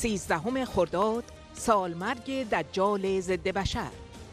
13 خرداد سالمرگ دجال ضد بشر.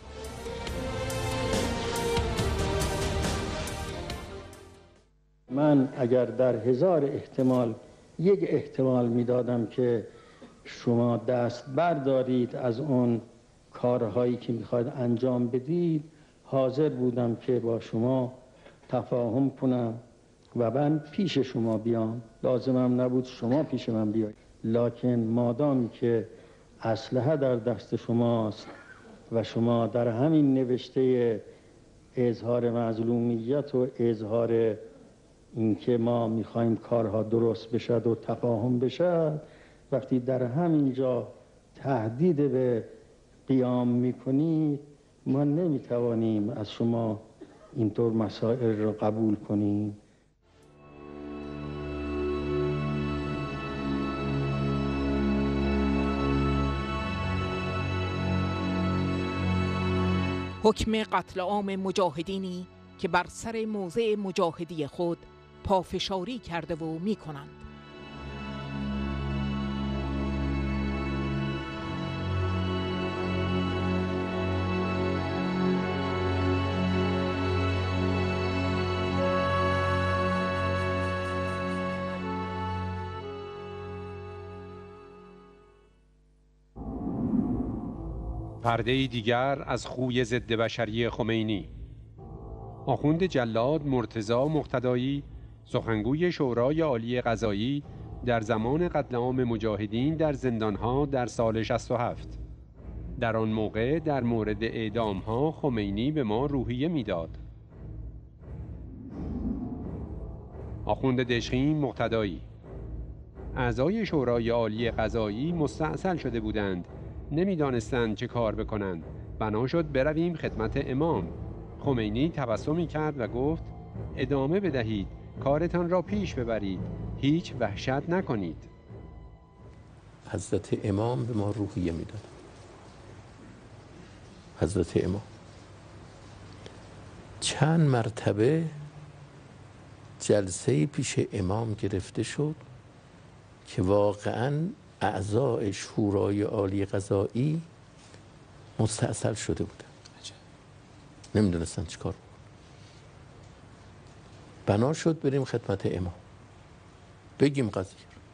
من اگر در 1000 احتمال یک احتمال میدادم که شما دست بردارید از اون کارهایی که میخواید انجام بدید، حاضر بودم که با شما تفاهم کنم و من پیش شما بیام. لازمم نبود شما پیش من بیاید، لکن مادامی که اسلحه در دست شماست و شما در همین نوشته اظهار مظلومیت و اظهار اینکه ما میخوایم کارها درست بشد و تفاهم بشد، وقتی در همین جا تهدید به قیام میکنید، ما نمیتوانیم از شما اینطور مسائل را قبول کنیم. حکم قتل عام مجاهدینی که بر سر موضع مجاهدی خود پافشاری کرده و می کنند. پرده دیگر از خوی ضد بشری خمینی. آخوند جلاد مرتضی مقتدایی، سخنگوی شورای عالی قضایی، در زمان قتل عام مجاهدین در زندانها در سال 67. در آن موقع در مورد اعدامها خمینی به ما روحیه میداد. آخوند دشخیم مقتدایی: اعضای شورای عالی قضایی مستعسل شده بودند، نمیدانستند چه کار بکنند. بنا شد برویم خدمت امام. خمینی تبسمی کرد و گفت ادامه بدهید، کارتان را پیش ببرید، هیچ وحشت نکنید. حضرت امام به ما روحیه میداد. حضرت امام چند مرتبه جلسه پیش امام گرفته شد که واقعاً اعضای شورای عالی قضایی مستعسل شده بودن، نمیدونستن چی کار بکنن. بنا شد بریم خدمت امام بگیم قضیه.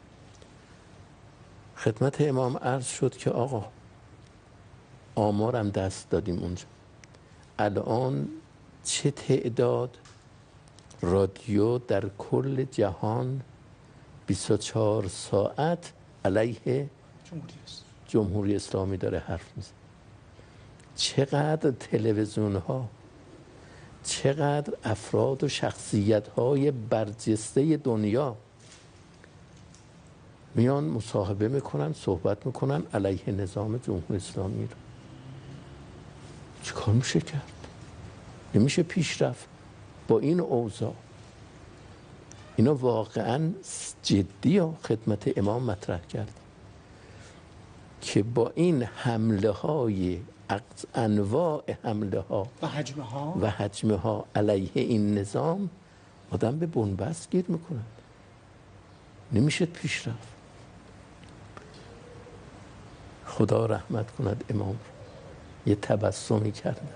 خدمت امام عرض شد که آقا آمارم دست دادیم اونجا، الان چه تعداد رادیو در کل جهان 24 ساعت علیه جمهوری اسلامی داره حرف میزنه، چقدر تلویزیون ها، چقدر افراد و شخصیت های برجسته دنیا میان مصاحبه میکنن، صحبت میکنن علیه نظام جمهوری اسلامی رو. چه کار میشه کرد؟ نمیشه پیش رفت با این اوضاع. اینا واقعا جدی ها خدمت امام مطرح کرد که با این حمله های انواع حمله ها و حجمه ها علیه این نظام آدم به بنبست گیر میکنند، نمیشه پیش رفت. خدا رحمت کند امام رو. یه تبسمی کردن،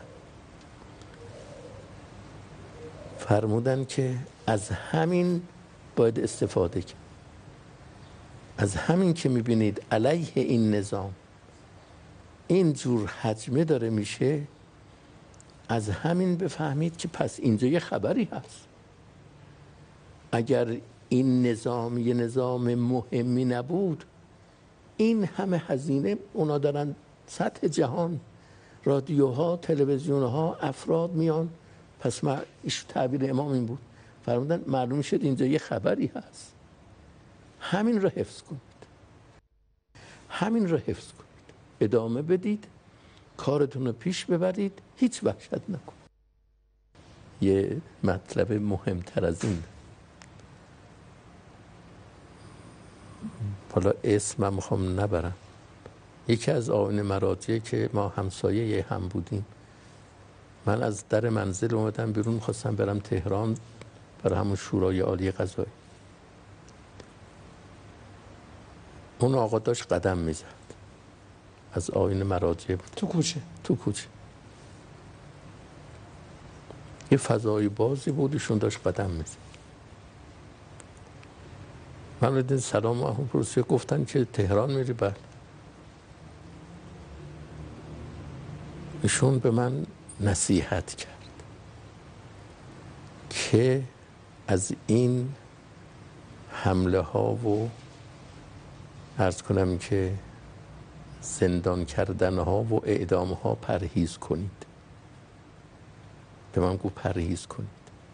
فرمودن که از همین باید استفاده کرد، از همین که میبینید علیه این نظام اینجور حجمه داره میشه، از همین بفهمید که پس اینجا یه خبری هست. اگر این نظام یه نظام مهمی نبود، این همه هزینه اونا دارن سطح جهان، رادیوها، تلویزیونها، افراد میان. پس تعبیر امام این بود، فرمودن معلوم شد اینجا یه خبری هست، همین رو حفظ کنید، همین رو حفظ کنید، ادامه بدید، کارتون رو پیش ببرید، هیچ وحشت نکنید. یه مطلب مهمتر از این، حالا اسم من میخوام نبرم، یکی از آیین مراجع که ما همسایه هم بودیم، من از در منزل اومدم بیرون، میخواستم برم تهران برای همون شورای عالی قضایی. اون آقا داشت قدم میزد، از آیین مراجع بود، تو کوچه یه فضای بازی بود، ایشون داشت قدم میزد. من دیدم سلام علیکم پرسید، گفتن که تهران میری؟ بله. ایشون به من نصیحت کرد که از این حمله ها و عرض کنم که زندان کردن ها و اعدام ها پرهیز کنید. به من گفت پرهیز کنید.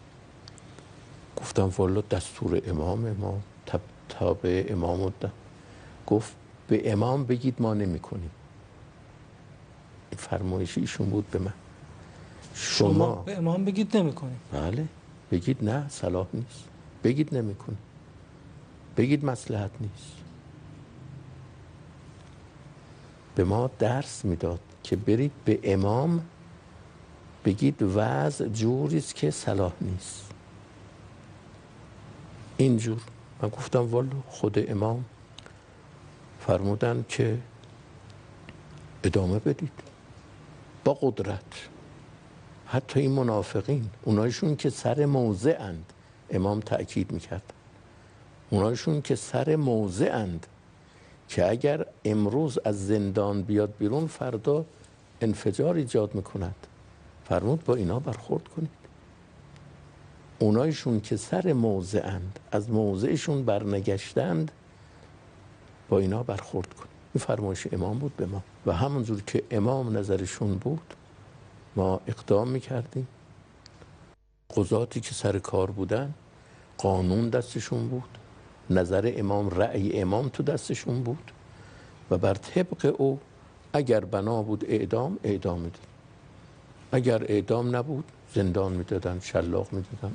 گفتم والا دستور امام، ما تابع امام بودم. گفت به امام بگید ما نمی کنیم. این فرمایش ایشون بود به من. شما به امام بگید نمی کنیم؟ بله، بگید نه صلاح نیست، بگید نمی کنیم، بگید مصلحت نیست. به ما درس میداد که برید به امام بگید وضع جوریست که صلاح نیست. اینجور. من گفتم والا خود امام فرمودن که ادامه بدید با قدرت. حتی این منافقین، اونایشون که سر موضع اند، امام تأکید میکرد، اونایشون که سر موضع اند که اگر امروز از زندان بیاد بیرون فردا انفجار ایجاد میکند، فرمود با اینا برخورد کنید. اونایشون که سر موضع اند، از موضعشون برنگشتند، با اینا برخورد کنید. این فرمایش امام بود به ما و همونجور که امام نظرشون بود ما اقدام میکردیم. قضاتی که سر کار بودن قانون دستشون بود، نظر امام، رأی امام تو دستشون بود و بر طبق او اگر بنا بود اعدام میدادن، اگر اعدام نبود زندان میدادن، شلاق میدادن.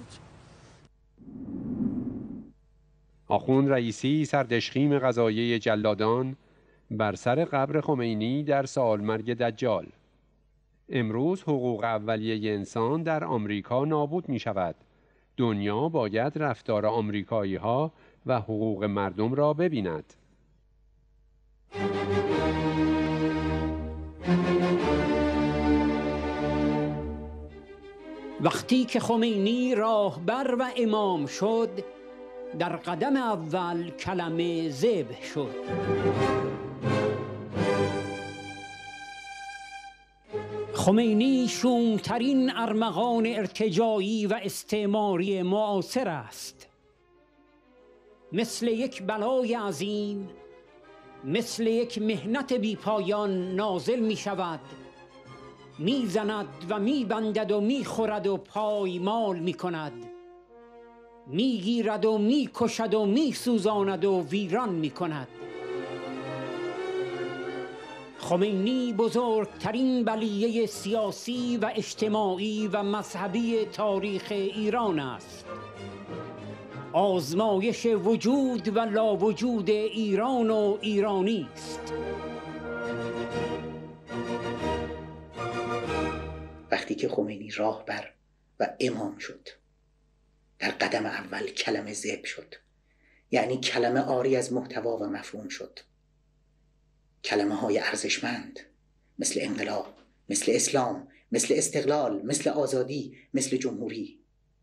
آخوند رئیسی سردشخیم قضاییه جلادان بر سر قبر خمینی در سالمرگ دجال: امروز حقوق اولیه انسان در آمریکا نابود می شود. دنیا باید رفتار آمریکایی ها و حقوق مردم را ببیند. وقتی که خمینی راهبر و امام شد، در قدم اول کلمه ذبح شد. خمینی شومترین ارمغان ارتجاعی و استعماری معاصر است. مثل یک بلای عظیم، مثل یک محنت بی پایان نازل می شود، می زند و می بندد و می خورد و پایمال می کند، می گیرد و می کشد و می سوزاند و ویران می کند. خمینی بزرگترین بلیه سیاسی و اجتماعی و مذهبی تاریخ ایران است. آزمایش وجود و لاوجود ایران و ایرانی است. وقتی که خمینی راهبر و امام شد، در قدم اول کلمه ذبح شد، یعنی کلمه عاری از محتوا و مفهوم شد. کلمه های ارزشمند مثل انقلاب، مثل اسلام، مثل استقلال، مثل آزادی، مثل جمهوری.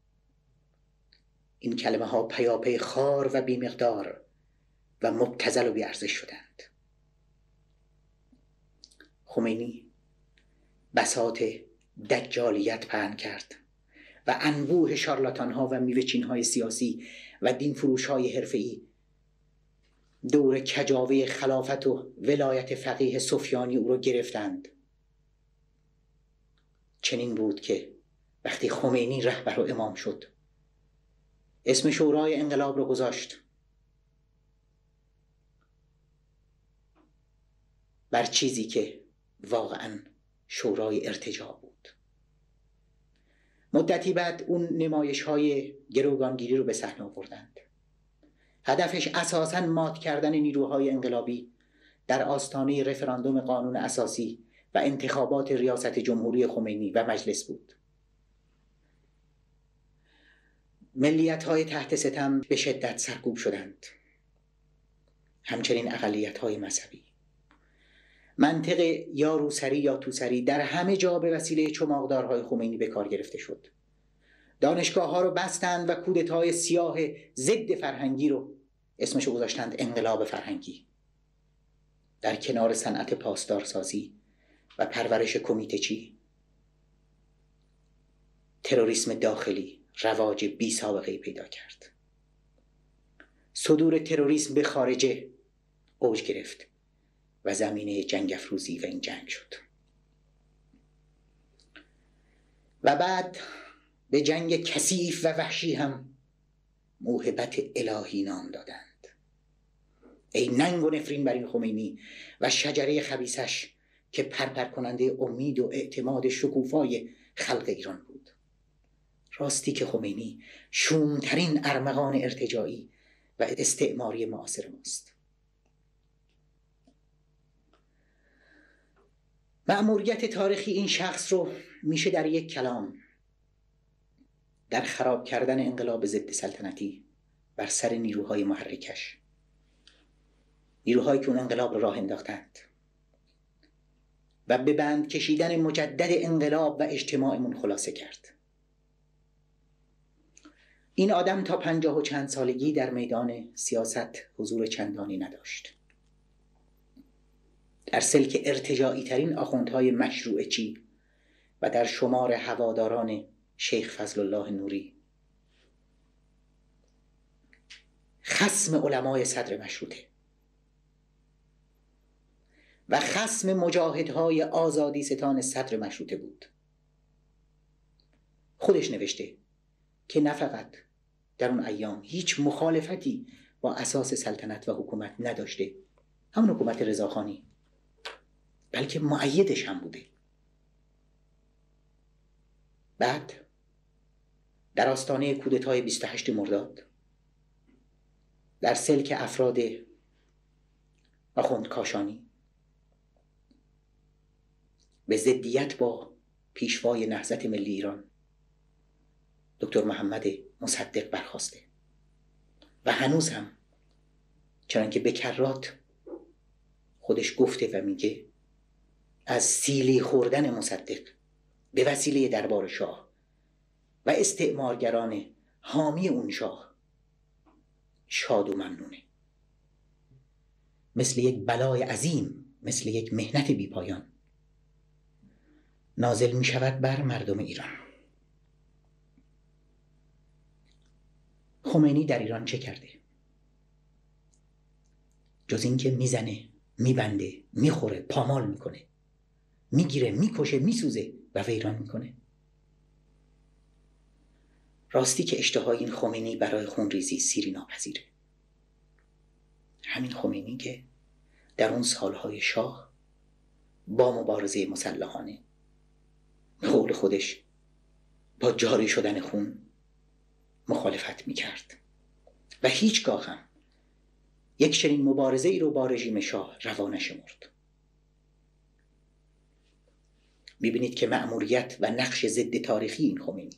این کلمه ها پیاپی خوار و بیمقدار و مبتذل و بیارزش شدند. خمینی بساط دجالیت پهن کرد و انبوه شارلاتان ها و میوه‌چین های سیاسی و دین فروش های حرفه‌ای دور کجاوه خلافت و ولایت فقیه سفیانی او را گرفتند. چنین بود که وقتی خمینی رهبر و امام شد، اسم شورای انقلاب رو گذاشت بر چیزی که واقعاً شورای ارتجاع بود. مدتی بعد اون نمایش‌های گروگانگیری رو به صحنه آوردند. هدفش اساساً مات کردن نیروهای انقلابی در آستانه رفراندوم قانون اساسی و انتخابات ریاست جمهوری خمینی و مجلس بود. ملیت‌های تحت ستم به شدت سرکوب شدند. همچنین اقلیت‌های مذهبی. منطق یا روسری یا توسری در همه جا به وسیله چماقدارهای خمینی به کار گرفته شد. دانشگاه‌ها رو بستند و کودتای سیاه ضد فرهنگی رو اسمشو گذاشتند انقلاب فرهنگی. در کنار صنعت پاسدارسازی و پرورش کمیته چی، تروریسم داخلی رواج بی سابقه‌ای پیدا کرد. صدور تروریسم به خارجه اوج گرفت و زمینه جنگ افروزی و این جنگ شد. و بعد به جنگ کثیف و وحشی هم موهبت الهی نام دادند. ای ننگ و نفرین بر این خمینی و شجره خبیثش که پرپر کننده امید و اعتماد شکوفای خلق ایران بود. راستی که خمینی شومترین ارمغان ارتجاعی و استعماری معاصر ماست. مأموریت تاریخی این شخص رو میشه در یک کلام در خراب کردن انقلاب ضد سلطنتی بر سر نیروهای محرکش، نیروهایی که اون انقلاب رو راه انداختند و به بند کشیدن مجدد انقلاب و اجتماعمون خلاصه کرد. این آدم تا 50 و چند سالگی در میدان سیاست حضور چندانی نداشت. در سلک ارتجاعی ترین آخوندهای مشروع چی و در شمار هواداران شیخ فضل الله نوری، خصم علمای صدر مشروطه و خصم مجاهدهای آزادی ستان صدر مشروطه بود. خودش نوشته که نه فقط در اون ایام هیچ مخالفتی با اساس سلطنت و حکومت نداشته، همون حکومت رضاخانی، بلکه مؤیدش هم بوده. بعد در آستانه کودتای 28 مرداد در سلک افراد آخوند کاشانی به ضدیت با پیشوای نهضت ملی ایران دکتر محمد مصدق برخاسته و هنوز هم چنانکه به کرات خودش گفته و میگه از سیلی خوردن مصدق به وسیله دربار شاه و استعمارگران حامی اون شاه شاد و ممنونه. مثل یک بلای عظیم، مثل یک مهنت بی پایان نازل می شود بر مردم ایران. خمینی در ایران چه کرده؟ جز این که میزنه، میبنده، میخوره، پامال میکنه، میگیره، میکشه، میسوزه و ویران میکنه. راستی که اشتهای این خمینی برای خونریزی سیری ناپذیره. همین خمینی که در اون سالهای شاه با مبارزه مسلحانه به قول خودش با جاری شدن خون مخالفت میکرد و هیچگاه هم یک چنین مبارزه ای رو با رژیم شاه روا نشمرد. میبینید که مأموریت و نقش ضد تاریخی این خمینی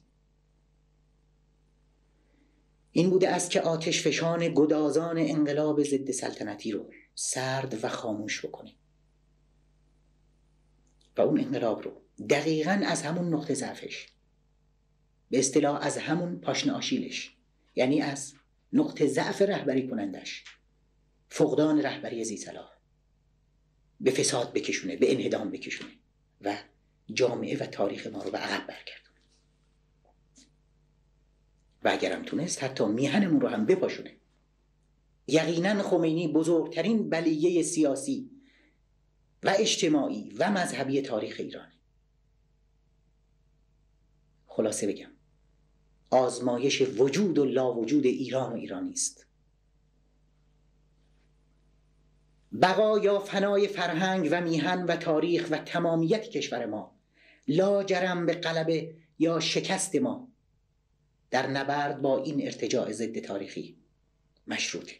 این بوده است که آتش فشان گدازان انقلاب ضد سلطنتی رو سرد و خاموش بکنه و اون انقلاب رو دقیقاً از همون نقطه ضعفش، به اصطلاح از همون پاشنه آشیلش، یعنی از نقطه ضعف رهبری کنندش، فقدان رهبری ذی‌صلاح، به فساد بکشونه، به انهدام بکشونه و جامعه و تاریخ ما رو به عقب برگردونه و اگرم تونست حتی میهنمون رو هم بپاشونه. یقینا خمینی بزرگترین بلیه سیاسی و اجتماعی و مذهبی تاریخ ایرانه. خلاصه بگم آزمایش وجود و لا وجود ایران و ایرانی است. بقا یا فنای فرهنگ و میهن و تاریخ و تمامیت کشور ما لاجرم به غلبه یا شکست ما در نبرد با این ارتجاع ضد تاریخی مشروطه.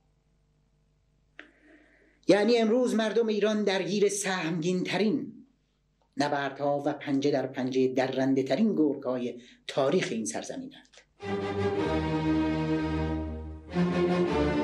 یعنی امروز مردم ایران درگیر سهمگین ترین نبردها و پنجه در پنجه درنده ترین گرگ‌های تاریخ این سرزمینند.